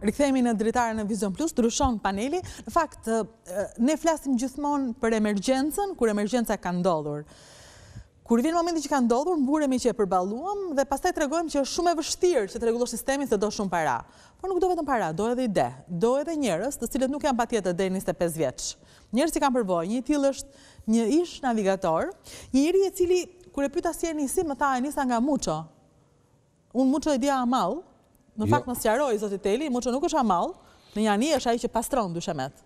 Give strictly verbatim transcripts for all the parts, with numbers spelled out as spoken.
rikthehemi në dritare në Vision Plus, ndryshon paneli. Në fakt, ne flasim gjithmonë për emergjencën, kur emergjenca ka ndodhur. Kur vjen momenti që ka ndodhur, mburemi që e përballuam dhe pastaj tregojmë që është shumë e vështirë që të rregullosh sistemin se do shumë para. Por nuk do vetëm para, do edhe ide, do edhe njerëz, të cilët nuk janë patjetër deri njëzet e pesë vjeç. Njerëz që kanë përvojë, një i tillë është një ish navigator, një njeri i cili kur e pyeta si e nisi, më tha e nisa nga Muço. Unë Muço e dia Amall. Në fakt më sqaroi zoti Teli, Muço nuk është Amall, në Jani është ai që pastron dyshemet.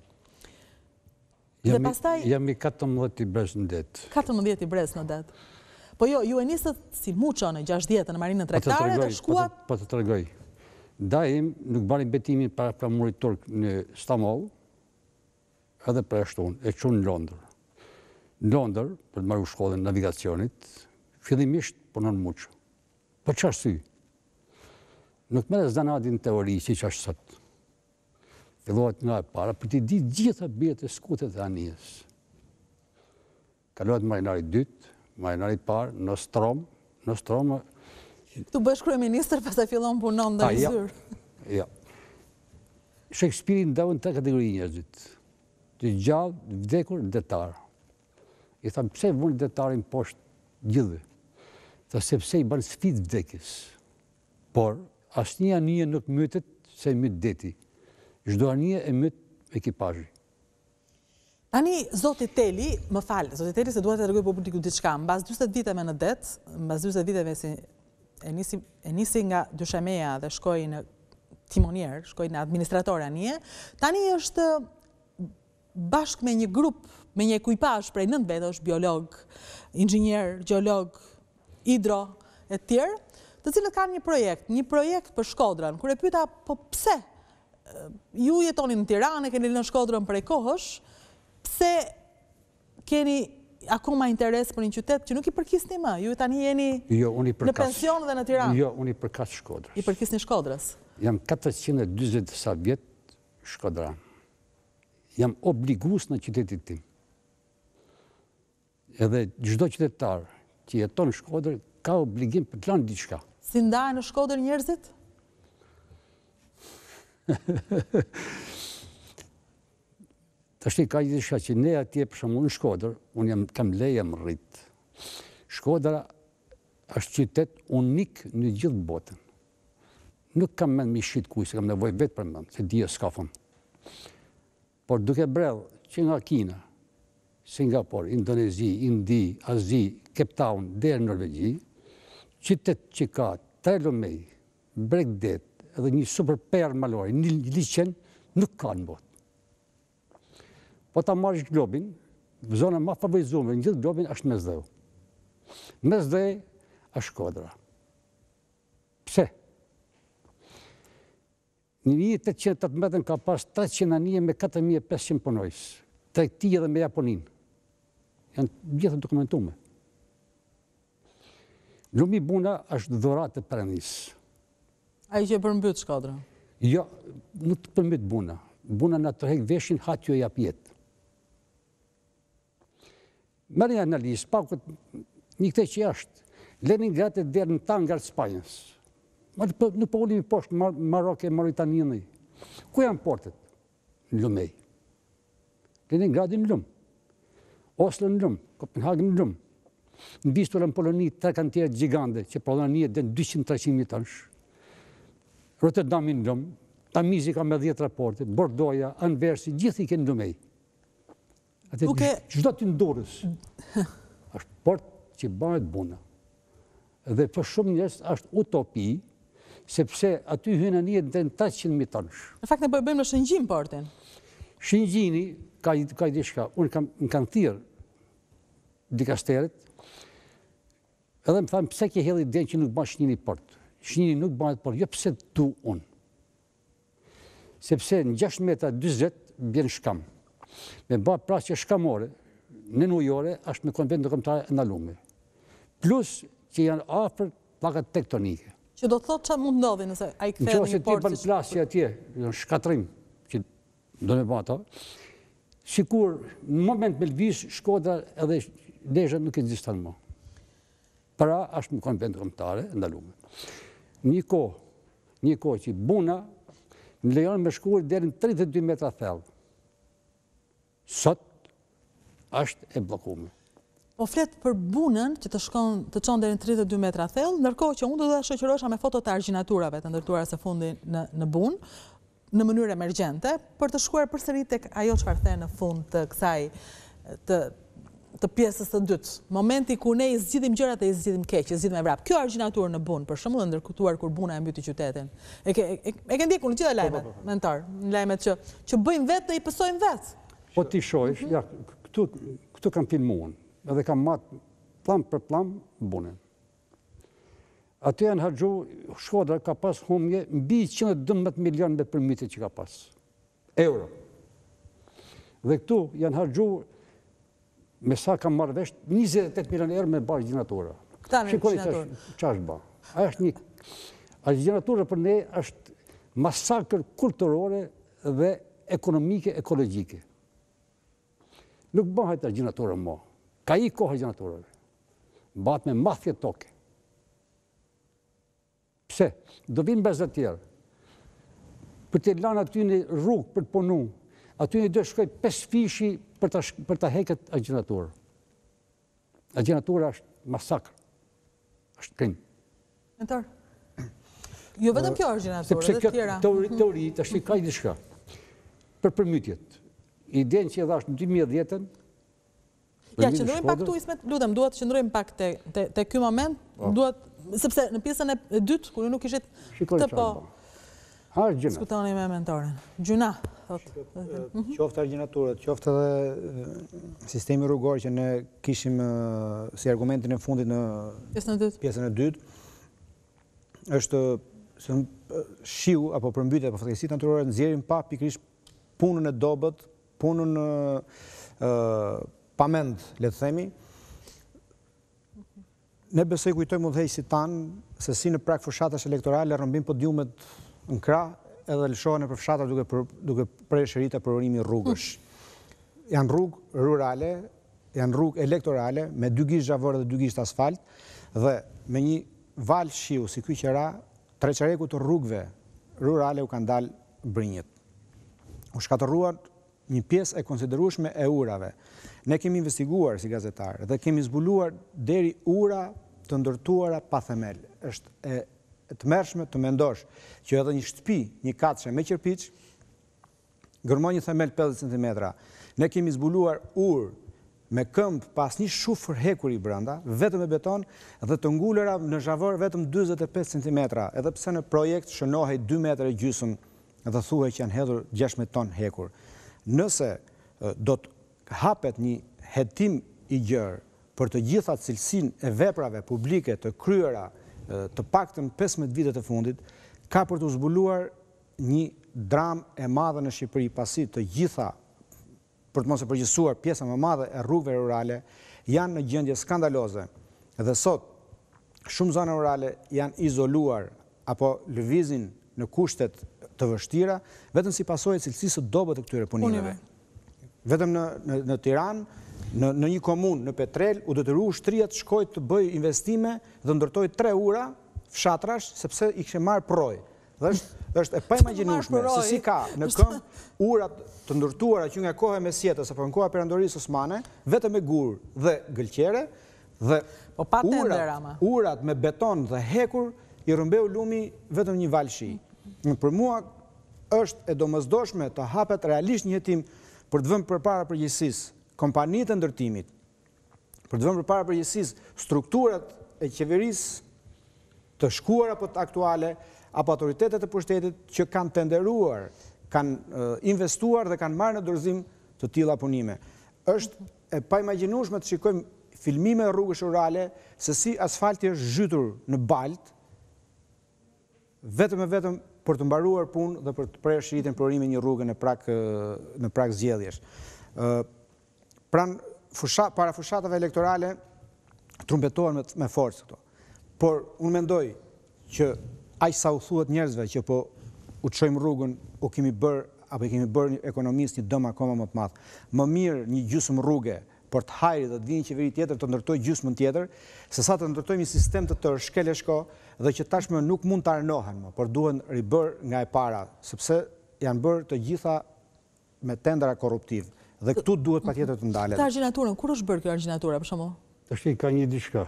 Dhe pastaj jam i katërmbëdhjetë i brez në det. katërmbëdhjetë i brez në det. Po jo, ju e nisët si Muço në gjashtëdhjetë në marinën tregtare dhe shkuat. Po të tregoj. Daim nuk bani betimin para flamurit turk në Stamboll, edhe për ashtunë, e çun në Londër. Në Londër, për të marrë shkollën e navigacionit, fillimisht punon Muço. Po çfarë sy? Nuk merr zanadin teori siç është sot. Fillohet nga e para, për të ditë gjitha bijet e skutet e anijes. Kalohet marinari dytë, marinari parë, në Strom, në Strom... Tu bësh kryeministër, pastaj fillon punon dhe i zyrë. Ja. Shakespeare ndavën tre kategori njerëzit. Të gjallë, vdekur, detar. I thamë, pse vënë detarin poshtë gjithë? Tha, sepse i banë sfidë vdekjes. Por, asnjë anije nuk mytet se myt deti. Çdo anije e myt ekipazhi. Tani, zoti Teli, më falë, zoti Teli se duhet të tregoj publikut diçka, mbas dyzet viteve në det, mbas dyzet viteve si e nisi, e nisi nga dyshemeja dhe shkoi në timonier, shkoi në administrator anije, tani është bashkë me një grup, me një ekuipazh prej nëntë vetë, është biolog, inxhinier, gjeolog, hidro e tjerë, të cilët kanë një projekt, një projekt për Shkodrën. Kur e pyeta, po pse? Ju jetoni në Tiranë, keni në Shkodrën prej kohësh, pse keni akoma interes për një qytet që nuk i përkisni më? Ju tani jeni jo, në pension dhe në Tiranë? Jo, unë i përkas Shkodrës. I përkisni Shkodrës? Jam katërqind e dyzet sa vjet Shkodran. Jam obligues në qytetit tim. Edhe çdo qytetar që jeton në Shkodër ka obligim për të lënë diçka. Si ndahen në Shkodër njerëzit? Tashti ka gjithë që ne atje për shembull në Shkodër, unë jam kam leje më rrit. Shkodra është qytet unik në gjithë botën. Nuk kam mend me shit kuj, se kam nevojë vetë për mend, se dia s'ka fund. Por duke brell që nga Kina, Singapore, Indonezi, Indi, Azi, Cape Town, deri në Norvegji, qytet që ka tre lumej, Bregdet, edhe një super per malori, një liqen, nuk ka në botë. Po ta marrësh globin, zona ma favorizuar në gjithë globin është Mesdheu. Mesdheu është Shkodra. Pse? Në një tetëqind e tetëmbëdhjetë ka pas treqind anije me katër mijë e pesëqind punojës. Tregtia dhe me Japoninë. Janë gjithë dokumentuar. Lumi Buna është dhuratë e Perëndisë. Ai që përmbyt Shkodrën? Jo, nuk të përmbyt Buna. Buna na tërheq veshin, hatë ju e jap jetë. Merrni analizë, pakut një këtë që është. Leningrad e deri në tangar të Spanjës. Nuk po ulemi poshtë Marok e Mauritaninë. Ku janë portet? Në Lumej. Leningradi në Lum. Oslo në Lum. Kopenhagen në Lum. Në Vistula në Poloni, tre kantierë gjigande që prodhojnë një dhe dyqind treqind mijë tonësh. Rotterdami në Lum, Tamizi ka me dhjetë raporte, Bordoja, Anversi, gjithë i kënë Lumej. Çdo të ndorës është port që bëhet Buna. Dhe për shumë njerëz është utopi, sepse aty hyn anije deri në treqind mijë tonësh. Në fakt ne po e bëjmë në Shëngjin portin. Shëngjini ka ka diçka. Unë kam më kanë thirr dikasteret. Edhe më thanë pse ke hedhë idenë që nuk bën Shënjini port. Shënjini nuk bëhet port, jo pse tu unë. Sepse në gjashtëdhjetë metra dyzet bjen Shkam. Me bërë prasje shkamore, në ujore, është me konvent ndërkombëtar ndaluar. Plus që janë afër pllakat tektonike. Që do të thotë çfarë mund ndodhi nëse ai kthehet në një port. Nëse ti bën plasje atje, në shkatrim, që do të bëj ato. Sikur në moment me lëviz Shkodra edhe Lezhë nuk ekziston më. Pra është në konvent ndërkombëtar ndaluar. Një kohë, një kohë që Buna në lejon me shkuar deri në tridhjetë e dy metra thellë. Sot është e bllokuar. Po flet për bunën që të shkon të çon deri në tridhjetë e dy metra thellë, ndërkohë që unë do ta shoqëroja me fotot e argjinaturave të ndërtuara së fundi në në bunë në mënyrë emergjente për të shkuar përsëri tek ajo çfarë the në fund të kësaj të të pjesës së dytë. Momenti ku ne i zgjidhim gjërat e i zgjidhim keq, i zgjidhim e vrap. Kjo argjinaturë në bunë, për shembull, ndërkutuar kur buna e mbyti qytetin. E ke e, e ke ndjekur në gjitha lajmet, mentor, në lajmet që që bëjmë vetë dhe i pësojmë vetë. Po ti shohësh, ja, këtu këtu kam filmuar, edhe kam marrë plam për plam bunën. Aty janë harxhu, Shkodra ka pas humje mbi njëqind e dymbëdhjetë milion me përmbytje që ka pas. Euro. Dhe këtu janë harxhu me sa kam marrë vesh njëzet e tetë milion euro me argjinatura. Këta me Shikoni argjinaturë. ç'është bë. Ajo është një argjinatura për ne është masakër kulturore dhe ekonomike, ekologjike. Nuk bëhet argjinatura më. Ka i kohë argjinaturave. Bëhet me mathje toke. Pse? Do vinë bezë të tjerë. Për të lanë aty një rrugë për të punu, aty një do shkoj pesë fishi për ta, për ta heket argjinaturë. Argjinatura është masakër. Është krim. Mentor. Jo vetëm kjo argjinaturë, Sepse edhe kjo të tjera. teori, teori të është ka diçka. Për përmytjet. Idenë që e dhash në dy mijë e dhjetën. Ja, qëndrojmë pak këtu, Ismet, lutem, duhet të qëndrojmë pak te te, te ky moment, duhet sepse në pjesën e dytë kur ju nuk ishit Shikoni të po. Ha, gjëna. Diskutoni me mentorin. Gjuna, thot. Qoftë argjinaturët, qoftë edhe sistemi rrugor që ne kishim si argumentin e fundit në Pjesën e dytë. pjesën e dytë, është se shiu apo përmbytja apo fatkeqësitë natyrore nxjerrin pa pikërisht punën e dobët, punën ë pamend, le të themi. Ne besoj kujtojmë udhëheqësit tanë se si në prag fushatës elektorale rrëmbin podiumet në krah edhe lëshohen për fshatra duke për, duke prej shërita për urimi rrugësh. Janë rrugë rurale, janë rrugë elektorale me dy gishtë zhavore dhe dy gishtë asfalt dhe me një val shiu si ky qera, treqareku të rrugëve rurale u kanë dalë brinjët. U shkatërruan një pjesë e konsiderueshme e urave. Ne kemi investiguar si gazetarë dhe kemi zbuluar deri ura të ndërtuara pa themel. Është e, e të mërshme të mendosh që edhe një shtëpi, një katëshe me qërpiç, gërmon një themel pesëdhjetë centimetra. Ne kemi zbuluar urë me këmbë pas një shufër hekuri brenda, vetëm me beton, dhe të ngullera në zhavor vetëm dyzet e pesë centimetra, edhe pse në projekt shënohej dy metra e gjysmë dhe thuhej që janë hedhur gjashtëdhjetë ton hekur. Nëse do të hapet një hetim i gjerë për të gjitha cilësinë e veprave publike të kryera të paktën pesëmbëdhjetë vitet e fundit, ka për të zbuluar një dramë e madhe në Shqipëri, pasi të gjitha, për të mos e përgjithësuar, pjesa më madhe e rrugëve rurale janë në gjendje skandaloze. Dhe sot shumë zona rurale janë izoluar apo lëvizin në kushtet të vështira, vetëm si pasojë e cilësisë së dobët të këtyre punimeve. Vetëm në, në, në Tiranë, në, në një komunë, në Petrel, u detyru shtria të shkojë të bëjë investime dhe ndërtoi tre ura fshatrash sepse i kishte marrë projë. Dhe është, është e paimagjinueshme se si ka në këmbë urat të ndërtuara që nga koha e Mesjetës apo në koha e Perandorisë Osmane, vetëm me gur dhe gëlqere dhe po pa tender, urat, ama. urat me beton dhe hekur i rrëmbeu lumi vetëm një val shi. Për mua është e domosdoshme të hapet realisht një hetim për të vënë përpara përgjegjësisë kompanitë e ndërtimit, për të vënë përpara përgjegjësisë strukturat e qeverisë të shkuara apo të aktuale, apo autoritetet e pushtetit që kanë tenderuar, kanë uh, investuar dhe kanë marrë në dorëzim të tilla punime. Është e paimagjinueshme të shikojmë filmime rrugësh rurale se si asfalti është zhytur në balt, vetëm e vetëm për të mbaruar punë dhe për të prerë shëritën për urimin një rrugë në prag në prag zgjedhjesh. Uh, pran fusha, para fushatave elektorale trumbetohen me, me forcë këto. Por unë mendoj që aq sa u thuhet njerëzve që po u çojmë rrugën, u kemi bërë apo i kemi bërë një ekonomist një dëm akoma më të madh. Më mirë një gjysmë rruge për të hajrit dhe të vinë një qeveri tjetër të ndërtojë gjysmën tjetër, se sa të ndërtojmë një sistem të tërë shkeleshko dhe që tashmë nuk mund të arnohen më, por duhen ribër nga e para, sepse janë bërë të gjitha me tendera korruptiv. Dhe këtu duhet patjetër të ndalet. Këtë argjinaturën, kur është bërë kjo argjinatura, për shembull? Tash ka një diçka.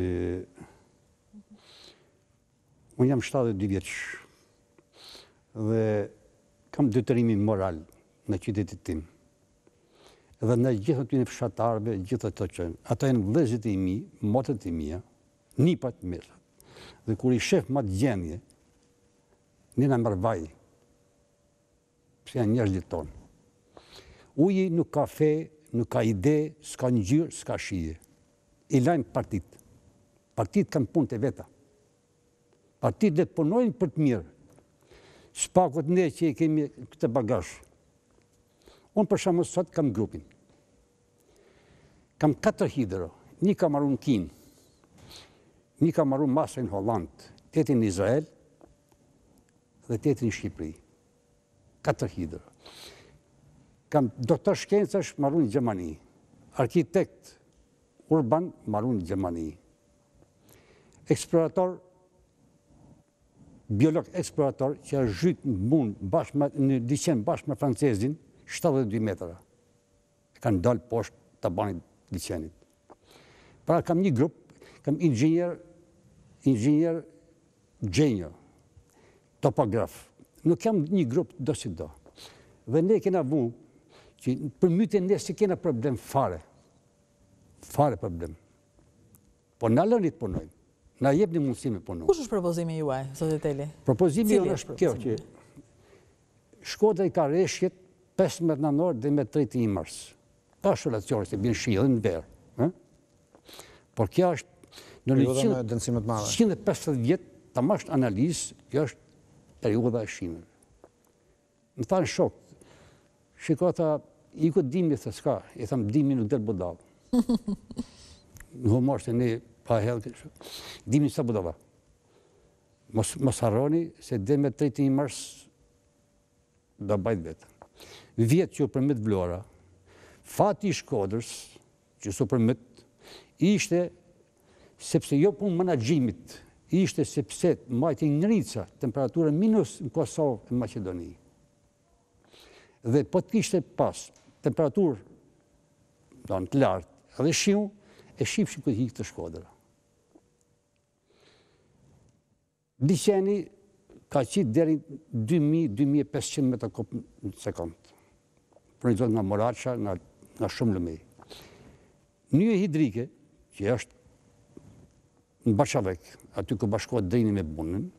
Unë jam shtatëdhjetë e dy vjeç dhe kam detyrimin moral në qytetin tim. Dhe në gjithë aty në fshatarëve, gjithë ato që ata janë vëllezërit e mi, motrat e mia, nipat mesat. Dhe kur i shef ma të gjendje, një në mërë vaj, pëse janë njerëzit tonë. Uji nuk ka fe, nuk ka ide, s'ka ngjyrë, s'ka shije. I lajnë partit. Partit kanë punë të veta. Partit dhe të punojnë për të mirë. Shpakot ne që i kemi këtë bagazh. Unë për shembull sot kam grupin. Kam katër hidro. Një ka marrë në Kinë, një ka marrë masë në Hollandë, tetin në Izrael dhe tetin në Shqipëri. Katër hidro. Kam doktor shkencash marrë në Gjermani, arkitekt urban marrë në Gjermani, eksplorator, biolog eksplorator që është zhytë në mund në liçen bashkë me francezin, shtatëdhjetë e dy metra. Kanë dalë poshtë të banit liçenit. Pra kam një grup, kam inxhinier, inxhinier gjenjo, topograf. Nuk kam një grup do si do. Dhe ne kena vu që për mytën ne si kena problem fare. Fare problem. Po na lëni të punojmë. Na jepni mundësi me punu. Kush është propozimi juaj, zoti Teli? Propozimi jonë është kjo që Shkodra i ka rreshjet pesëmbëdhjetë nënor dhe me tretë i mars. Pa sholacione se bjen shi edhe në verë. Por kjo është në njëqind e pesëdhjetë vjet, ta mash analizë, kjo është periudha e shinëve. Më thanë shokët, shiko ta, i ku dimi thë s'ka, i thamë dimi nuk del budallë. Në humor se ne pa helë, dimi sa budalla. Mos harroni se dhe me tretë i mars do bajt vetën. Vjetë që u përmët Vlora, fati i Shkodrës, që su përmët, ishte sepse jo punë menaxhimit, ishte sepse majti ngrica temperaturën minus në Kosovë e Maqedoni. Dhe po të kishte pas temperaturë të lartë edhe shiu, e shifshin këtë hikë të Shkodra. Liçeni ka qitë deri dy mijë deri dy mijë e pesëqind metra kub në sekond. Furnizohet nga Moraça, nga, nga shumë lëmej. Nyje hidrike, që është në Bashkavek, aty ku bashkohet Drini me Bunën,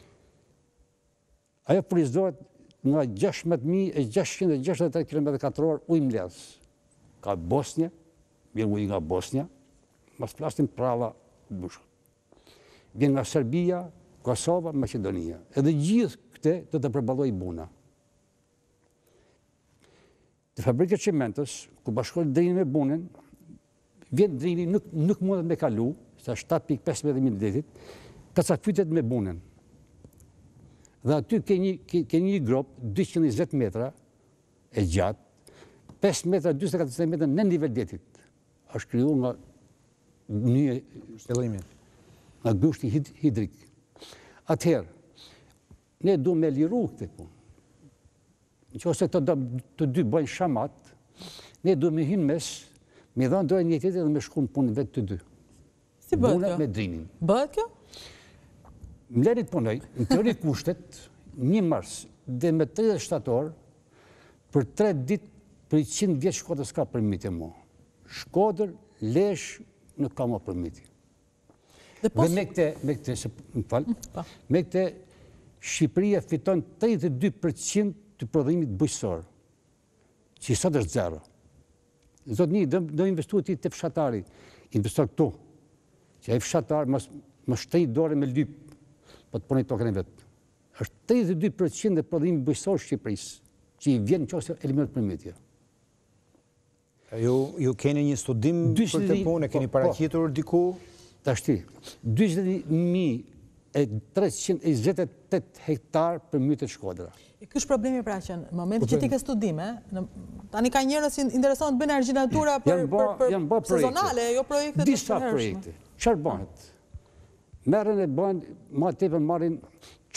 ajo furnizohet nga gjashtëmbëdhjetë mijë e gjashtëqind e gjashtëdhjetë e tre kilometra katror ujë mbledhës. Ka Bosnja, vjen ujë nga Bosnja, mas flasim pralla bushkët. Vjen nga Serbia, Kosova, Maqedonia. Edhe gjithë këte do të përballojë Buna. Të fabrikët Çimentës, ku bashkohet Drini me Bunën, vjen Drini nuk, nuk mundet me kalu, sa shtatë pikë pesëmbëdhjetë mijë letit, kacafytet me Bunën. Dhe aty ke një, ke, ke një grop dyqind e njëzet metra e gjatë, pesë metra, dyqin e katërdhjetë metra në nivel detit. Është krijuar nga një shtellimin, nga gushti hid, hidrik. Atëherë, ne du me liru këtë punë. Në që ose të, të dy bëjnë shamat, ne du me hynë mes, me dhanë dojnë një tjetër dhe me shku në punë vetë të dy. Si bëhet Buna kjo? me Drinin. Bëhet kjo? Më leni të punoj, në teori kushtet, një mars dhe me tridhjetë shtator, për tre ditë për qind vjetë Shkodrës ka përmiti mu. Shkodër, Lesh, nuk ka më përmiti. Dhe, Dhe me këte, me këte, se më falë, me këte Shqipëria fiton tridhjetë e dy përqind të prodhimit bujqësor, që i sot është zero. Zotë një, do investu ti të fshatari, investor këtu, që e fshatar më shtej dore me lyp, po të punoj tokën e vetë. Është tridhjetë e dy përqind e prodhimit bujqësor Shqipërisë, që i vjen nëse eliminat përmitja. Ju, ju keni një studim për të punë, e keni paraqitur diku? Tashti, dyqin mijë e treqind e njëzet e tetë hektar për mytet Shkodra. Ky është problemi pra që në momentin që ti ke studime, në, tani ka njerëz që intereson të bëjnë argjinatura për, për, për sezonale, jo projekte të Disa projekte. Çfarë bëhet? Merren e bën, ma tepër marrin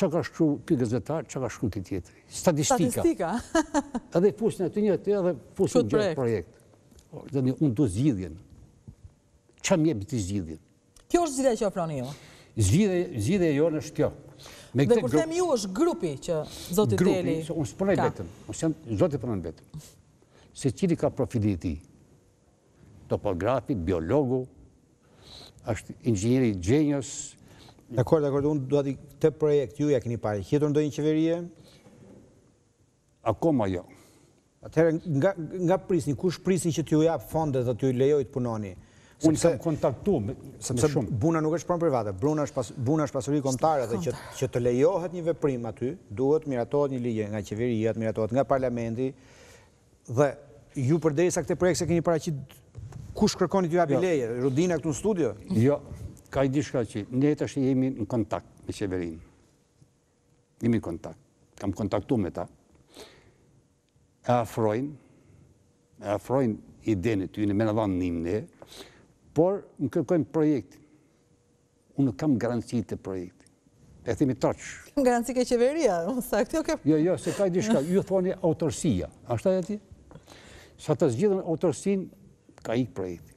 që ka shkru ky gazetar, që ka shkru këtë tjetëri. Statistika. Statistika. Edhe fusin e të një të edhe fusin gjithë projekt. Dhe një, unë do zgjidhjen. Qa mjepi të zgjidhjen? Kjo është zgjidhja që ofroni ju? Zgjidhja jo në është kjo. Dhe kur them ju është grupi që Zoti Teli ka. Grupi, unë s'punoj vetëm. Unë jam Zoti punoj vetëm. Se cili ka profilin e tij. Topografi, biologu, është inxhinieri genius. Dakor, dakor, unë do ati të projekt ju ja keni pari. Hjetur ndonjë qeverie? Akoma jo. Atëherë, nga, nga prisni, kush prisni që t'ju japë fondet dhe t'ju lejoj të punoni? Unë kam kontaktu me, sepse me shumë. Buna nuk është pronë private, buna është, pas, buna është pasuri kombëtare dhe që, që të lejohet një veprim aty, duhet miratohet një ligje nga qeveria, miratohet nga parlamenti, dhe ju përderisa këtë projekt se keni paraqit, kush kërkoni t'ju japi leje? Rudina këtu në studio? Jo, ka i dishka që ne tash jemi në kontakt me qeverinë. Jemi në kontakt. Kam kontaktu me ta. E afrojnë, e afrojnë idenë të tyne, me në dhanë njëm ne, por më kërkojmë projektin. Unë kam garanci të projektin. E thimi tërqë. Kam garanci ke qeveria, sa këtë jo ke... Jo, jo, se ka i dishka, ju thoni autorsia. Ashtaj ati? Sa të zgjidhën autorsin, ka ik projekti.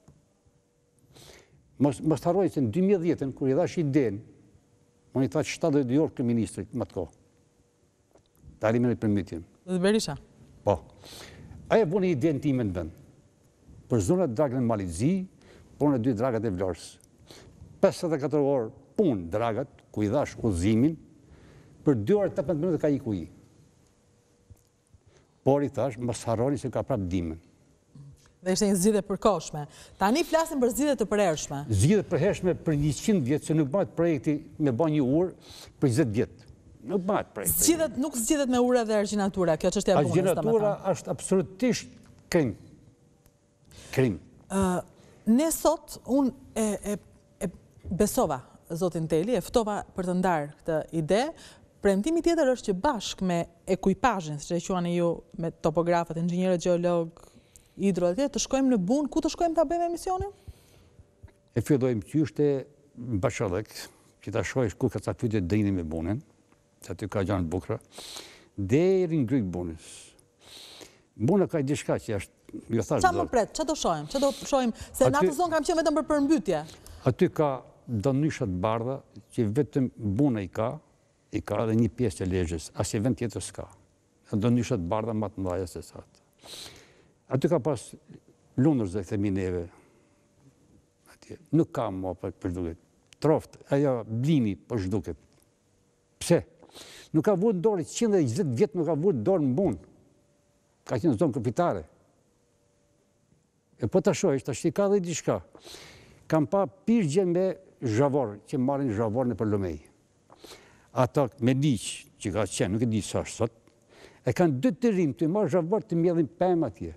Mos të harroj se në dy mijë e dhjetë, kër i dhash idenë, unë i tha shtatëdhjetë dy orë kryeministrit, më të kohë. Ta arimin e përmytjen. Dhe Berisha? Po. Aja vënë idenë time në vend. Për zonat dragën e Malitëzi, por në dy dragat e Vlorës. pesëdhjetë e katër orë punë dragat, ku i dhash udhëzimin, për dy orë e tetëmbëdhjetë minuta ka iku i. Por i thash, mos harroni se ka prap dimën. Dhe ishte një zgjidhje përkohshme. Tani flasim për zgjidhje të përhershme. Zgjidhje përhershme për njëqind vjetë, se nuk bëhet projekti me bën një urë për njëzet vjetë. Nuk bëhet projekti. Zgjidhet, nuk zgjidhet me urë dhe argjinatura, kjo çështja e punës. Argjinatura është absolutisht krim. Krim. Uh, ne sot, unë e, e, e besova Zotin Teli, e ftova për të ndarë këtë ide. Premtimi tjetër është që bashkë me ekuipazhin, siç e quani ju, me topografët, inxhinierët gjeolog, hidro atje, të shkojmë në Bunë, ku të shkojmë ta bëjmë emisionin? E fillojmë qyshte në Bashallëk, që ta shojsh ku ka ca pyetje drini me Bunën, që aty ka gjanë bukra, deri në gryk Bunës. Buna ka diçka që është, jo thash. Qa më pret, qa do shojmë? Qa do shojmë? Se në atë zonë kam qenë vetëm për përmbytje. Aty ka dënyshat bardha, që vetëm Buna i ka, i ka edhe një pjesë të Lezhës, as i vend tjetër s'ka. Dënyshat bardha më të mëdha se sa ato. Aty ka pas lundërz dhe themi neve. Atje. Nuk ka më për shduket. Troft, ajo blini për shduket. Pse? Nuk ka vurë dorë, njëqind e njëzet vjetë nuk ka vurë dorë në Bunë. Ka qenë zonë këpitare. E po të shojsh, të shti ka dhe i diçka. Kam pa pirgje me zhavorë, që marrin zhavorë në përlomej. Ata me liqë, që ka qenë, nuk e di sa është sot, e kanë dy të rinë të i marrë zhavorë të mjedhin pëmë atje.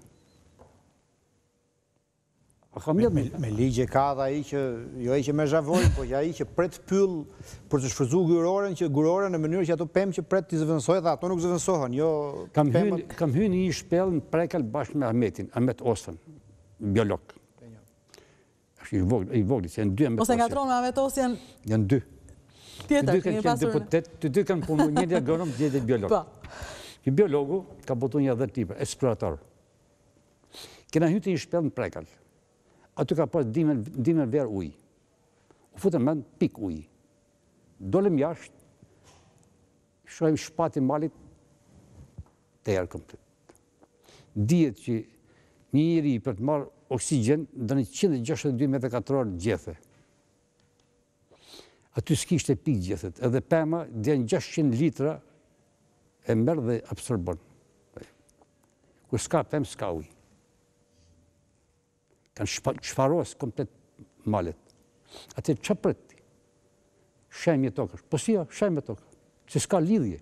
Me, me, me ligje ka dhe i që, jo i që me zhavojnë, po ja i që pret pyll për të shfryzu guroren, që guroren në mënyrë që ato pemë që pret të zëvënsoj dhe ato nuk zëvënsohen, jo kam pëmët... Kam hynë një shpel në Prekal bashkë me Ahmetin, Ahmet Osën, biolog. është i vogli, i vogli, se janë dy Ahmet Osën. Ose nga tronë me Ahmet Osën janë... Janë dy. Tjetër, kemi pasur... Të dy kanë punu, një agronom, një biolog. Që biologu ka botu një dhe tipe, eksplorator. Kena hytë një shpel në Prekal. Aty ka pas dimën verë ujë. U futën men pik ujë. Dolem jashtë, shohim shpati malit të erë komplet. Dihet që një njeri për të marrë oksigen dhe në njëqind e gjashtëdhjetë e dy metra katror gjethe. Aty s'kishte pik gjethet, edhe pema dhe në gjashtëqind litra e merë dhe absorbon. Kur s'ka pem, s'ka ujë. Kanë shfaros komplet malet. Ate që prëti? Shemje tokër. Po si jo, shemje tokër. Se s'ka lidhje.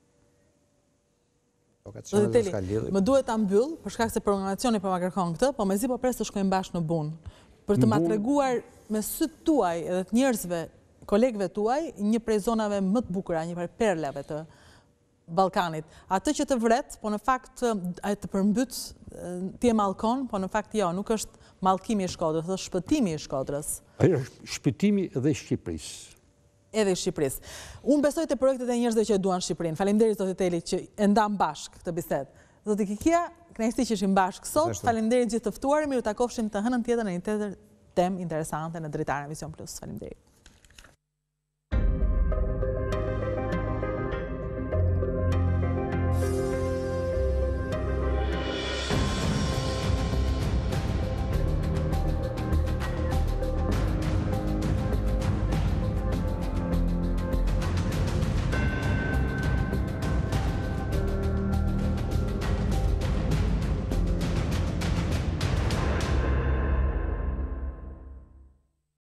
Më duhet ta mbyll, për shkak se programacioni po ma kërkon këtë, po mezi po pres të shkojmë bashkë në Bunë, për të ma treguar me sytë tuaj edhe të njerëzve, kolegëve tuaj, një prej zonave më të bukura, një prej perlave të Ballkanit. Atë që të vret, po në fakt të përmbyt ti e mallkon, po në fakt jo, nuk është mallkimi i Shkodrës, është shpëtimi i Shkodrës. Ajo është shpëtimi edhe i Shqipërisë. edhe i Shqipërisë. Unë besoj të projektet e njerëzve që duan Shqipërinë. Faleminderit zoti Teli që e ndam bashkë këtë bisedë. Zoti Kikia, kënaqësi që ishim bashkë sot. Faleminderit gjithë të ftuarit. Miru takofshim të hënën tjetër në një tjetër temë interesante në Dritare Vision Plus. Faleminderit.